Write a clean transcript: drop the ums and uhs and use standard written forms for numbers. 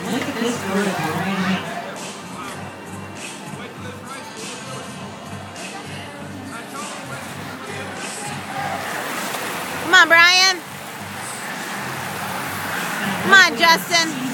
Look at this vertical right here. Come on, Brian. Come on, Justin.